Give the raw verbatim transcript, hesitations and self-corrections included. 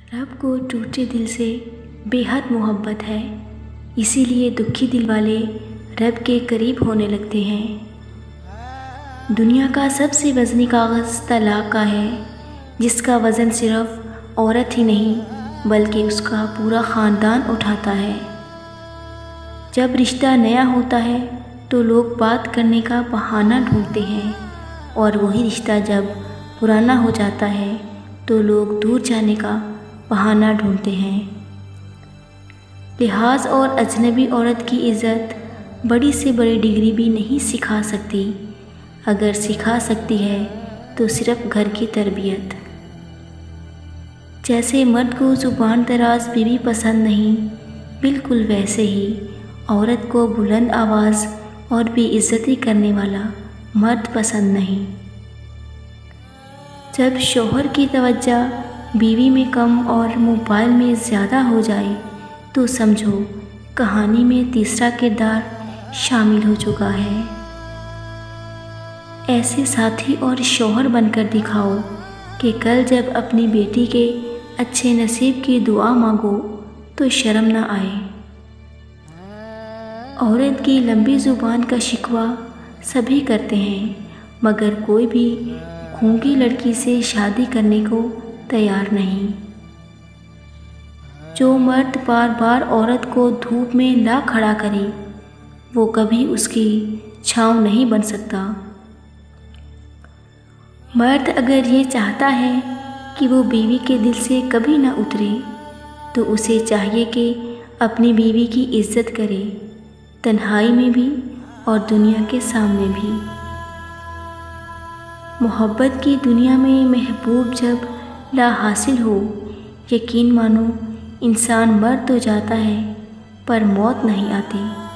रब को टूटे दिल से बेहद मोहब्बत है, इसीलिए दुखी दिल वाले रब के करीब होने लगते हैं। दुनिया का सबसे वज़नी कागज़ तलाक़ का है, जिसका वज़न सिर्फ़ औरत ही नहीं बल्कि उसका पूरा ख़ानदान उठाता है। जब रिश्ता नया होता है तो लोग बात करने का बहाना ढूंढते हैं, और वही रिश्ता जब पुराना हो जाता है तो लोग दूर जाने का बहाना ढूंढते हैं। लिहाज और अजनबी औरत की इज़्ज़त बड़ी से बड़ी डिग्री भी नहीं सिखा सकती, अगर सिखा सकती है तो सिर्फ़ घर की तरबियत। जैसे मर्द को ज़ुबान दराज बीवी पसंद नहीं, बिल्कुल वैसे ही औरत को बुलंद आवाज़ और बेइज्जती करने वाला मर्द पसंद नहीं। जब शौहर की तवज्जो बीवी में कम और मोबाइल में ज़्यादा हो जाए तो समझो कहानी में तीसरा किरदार शामिल हो चुका है। ऐसे साथी और शौहर बनकर दिखाओ कि कल जब अपनी बेटी के अच्छे नसीब की दुआ मांगो तो शर्म ना आए। औरत की लंबी ज़ुबान का शिकवा सभी करते हैं, मगर कोई भी गूंगी लड़की से शादी करने को तैयार नहीं। जो मर्द बार बार औरत को धूप में ला खड़ा करे, वो कभी उसकी छांव नहीं बन सकता। मर्द अगर ये चाहता है कि वो बीवी के दिल से कभी ना उतरे, तो उसे चाहिए कि अपनी बीवी की इज़्ज़त करे, तन्हाई में भी और दुनिया के सामने भी। मोहब्बत की दुनिया में महबूब जब ला हासिल हो, यकीन मानो इंसान मर तो जाता है पर मौत नहीं आती।